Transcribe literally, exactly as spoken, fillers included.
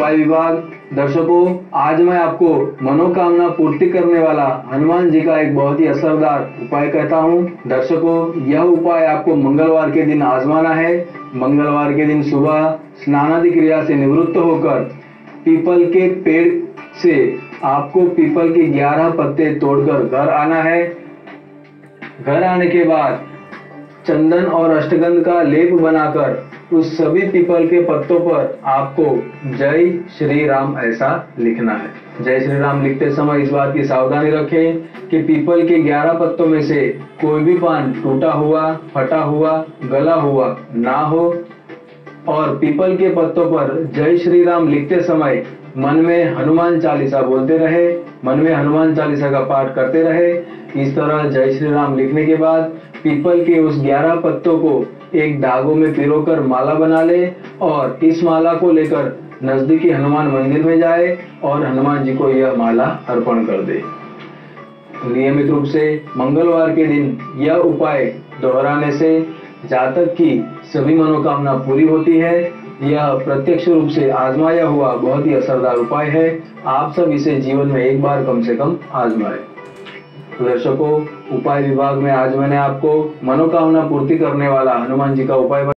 उपाय विभाग। दर्शकों, आज मैं आपको मनोकामना पूर्ति करने वाला हनुमान जी का एक बहुत ही असरदार उपाय कहता हूँ। दर्शकों, यह उपाय आपको मंगलवार के दिन आजमाना है। मंगलवार के दिन सुबह स्नानादि क्रिया से निवृत्त होकर पीपल के पेड़ से आपको पीपल के ग्यारह पत्ते तोड़कर घर आना है। घर आने के बाद चंदन और अष्टगंध का लेप बनाकर उस सभी पीपल के पत्तों पर आपको जय श्री राम ऐसा लिखना है। जय श्री राम लिखते समय इस बात की सावधानी रखें कि पीपल के ग्यारह पत्तों में से कोई भी पान टूटा हुआ, फटा हुआ, गला हुआ ना हो। और पीपल के पत्तों पर जय श्री राम लिखते समय मन में हनुमान चालीसा बोलते रहे, मन में हनुमान चालीसा का पाठ करते रहे। इस तरह जय श्री राम लिखने के बाद पीपल के उस ग्यारह पत्तों को एक धागों में पिरोकर माला बना ले और इस माला को लेकर नजदीकी हनुमान मंदिर में जाए और हनुमान जी को यह माला अर्पण कर दे। नियमित रूप से मंगलवार के दिन यह उपाय दोहराने से जातक की सभी मनोकामना पूरी होती है। यह प्रत्यक्ष रूप से आजमाया हुआ बहुत ही असरदार उपाय है। आप सब इसे जीवन में एक बार कम से कम आजमाएं। दर्शकों, उपाय विभाग में आज मैंने आपको मनोकामना पूर्ति करने वाला हनुमान जी का उपाय